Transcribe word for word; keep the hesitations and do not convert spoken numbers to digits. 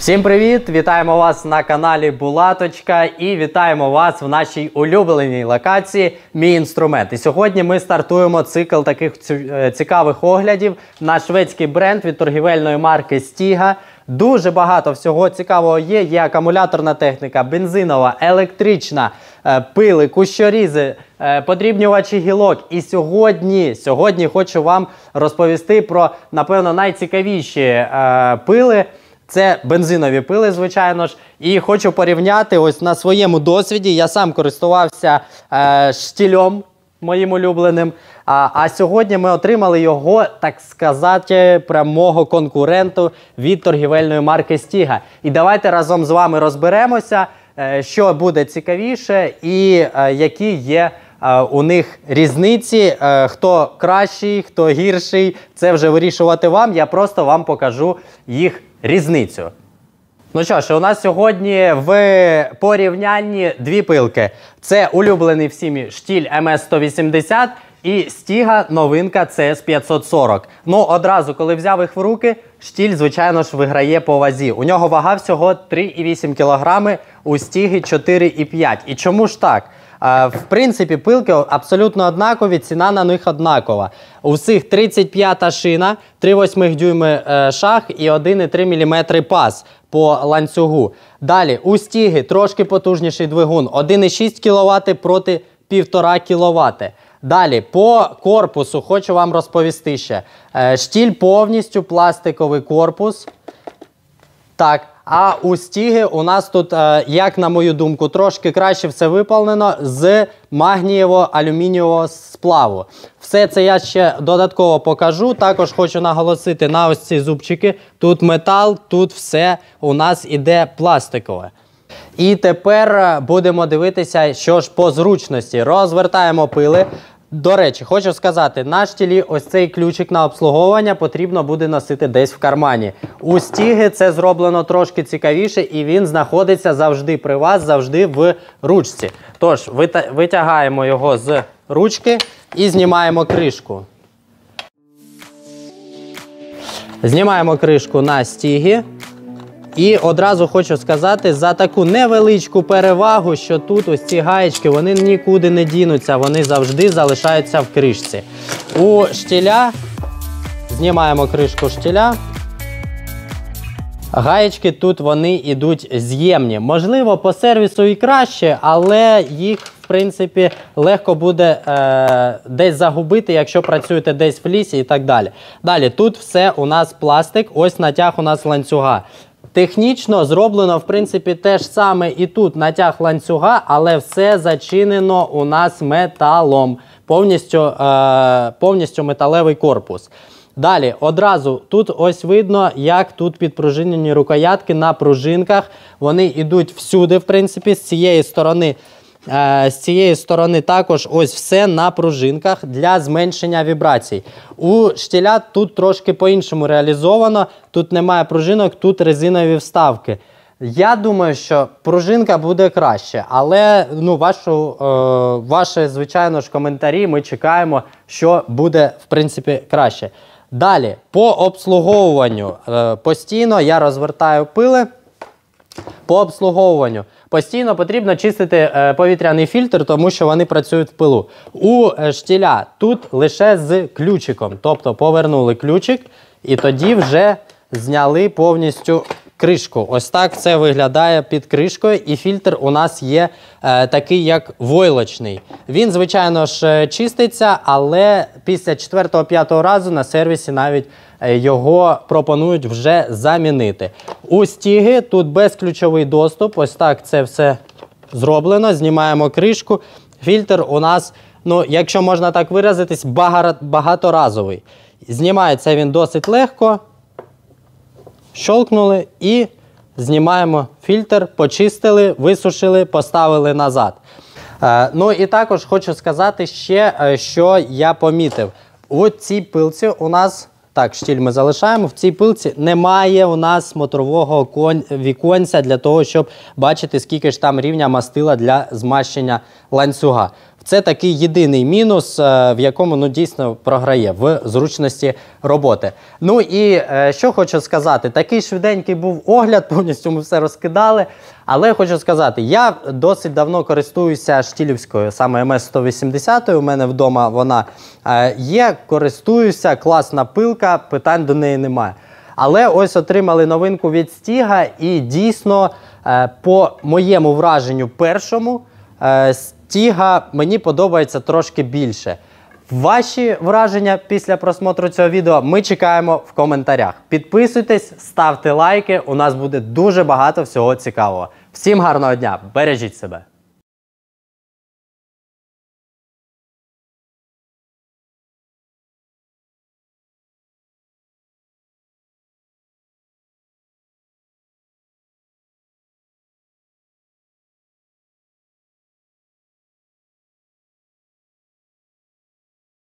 Всім привіт! Вітаємо вас на каналі Булаточка і вітаємо вас в нашій улюбленій локації «Мій інструмент». І сьогодні ми стартуємо цикл таких цікавих оглядів на шведський бренд від торгівельної марки Stiga. Дуже багато всього цікавого є. Є акумуляторна техніка, бензинова, електрична, пили, кущорізи, подрібнювачі гілок. І сьогодні, сьогодні хочу вам розповісти про, напевно, найцікавіші е, пили. Це бензинові пили, звичайно ж. І хочу порівняти ось на своєму досвіді. Я сам користувався е, штілем моїм улюбленим. А, а сьогодні ми отримали його, так сказати, прямого конкуренту від торгівельної марки Stiga. І давайте разом з вами розберемося, е, що буде цікавіше і е, які є е, у них різниці. Е, хто кращий, хто гірший, це вже вирішувати вам. Я просто вам покажу їх різницю. Ну що ж, у нас сьогодні в порівнянні дві пилки. Це улюблений всіми штіль ем ес сто вісімдесят і Stiga новинка це ес п'ятсот сорок. Ну, одразу, коли взяв їх в руки, штіль, звичайно ж, виграє по вазі. У нього вага всього три і вісім кілограми, у Stiga чотири і п'ять. І чому ж так? В принципі, пилки абсолютно однакові, ціна на них однакова. У всіх тридцять п'ята шина, три восьмих дюйми шах і один і три міліметри паз по ланцюгу. Далі, у Stiga трошки потужніший двигун, один і шість кіловат проти півтора кіловата. Далі, по корпусу хочу вам розповісти ще. Штіль повністю пластиковий корпус. Так. А у Stiga у нас тут, як на мою думку, трошки краще все виповнено з магнієво-алюмінієвого сплаву. Все це я ще додатково покажу. Також хочу наголосити на ось ці зубчики. Тут метал, тут все у нас іде пластикове. І тепер будемо дивитися, що ж по зручності. Розвертаємо пили. До речі, хочу сказати, на штілі ось цей ключик на обслуговування потрібно буде носити десь в кармані. У Stiga це зроблено трошки цікавіше і він знаходиться завжди при вас, завжди в ручці. Тож, витягаємо його з ручки і знімаємо кришку. Знімаємо кришку на Stiga. І одразу хочу сказати за таку невеличку перевагу, що тут ось ці гаєчки, вони нікуди не дінуться, вони завжди залишаються в кришці. У штіля, знімаємо кришку штіля, гаєчки тут вони йдуть з'ємні. Можливо, по сервісу і краще, але їх, в принципі, легко буде е, десь загубити, якщо працюєте десь в лісі і так далі. Далі, тут все у нас пластик, ось натяг у нас ланцюга. Технічно зроблено, в принципі, те ж саме і тут натяг ланцюга, але все зачинено у нас металом. Повністю, е, повністю металевий корпус. Далі, одразу, тут ось видно, як тут підпружинені рукоятки на пружинках. Вони йдуть всюди, в принципі, з цієї сторони. З цієї сторони також ось все на пружинках для зменшення вібрацій. У штіля тут трошки по-іншому реалізовано. Тут немає пружинок, тут резинові вставки. Я думаю, що пружинка буде краще, але ну, вашу, е, ваші, звичайно ж, коментарі ми чекаємо, що буде, в принципі, краще. Далі, по обслуговуванню. Е, постійно я розвертаю пили. По обслуговуванню. Постійно потрібно чистити е, повітряний фільтр, тому що вони працюють в пилу. У е, штіля тут лише з ключиком. Тобто повернули ключик і тоді вже зняли повністю кришку. Ось так це виглядає під кришкою. І фільтр у нас є е, такий, як войлочний. Він, звичайно ж, чиститься, але після четвертого-п'ятого разу на сервісі навіть його пропонують вже замінити. У Stiga тут безключовий доступ. Ось так це все зроблено. Знімаємо кришку. Фільтр у нас, ну, якщо можна так виразитись, багаторазовий. Знімається він досить легко. Щолкнули і знімаємо фільтр, почистили, висушили, поставили назад. Е, ну і також хочу сказати ще, що я помітив. У цій пилці у нас, так, штіль ми залишаємо, в цій пилці немає у нас мотрового віконця для того, щоб бачити, скільки ж там рівня мастила для змащення ланцюга. В Це такий єдиний мінус, в якому ну, дійсно програє в зручності роботи. Ну і е, що хочу сказати, такий швиденький був огляд, повністю ми все розкидали. Але хочу сказати, я досить давно користуюся штілівською, саме ем ес сто вісімдесят, у мене вдома вона е, є, користуюся, класна пилка, питань до неї немає. Але ось отримали новинку від Стіга і дійсно, е, по моєму враженню першому, е, Стіга мені подобається трошки більше. Ваші враження після просмотру цього відео ми чекаємо в коментарях. Підписуйтесь, ставте лайки, у нас буде дуже багато всього цікавого. Всім гарного дня, бережіть себе!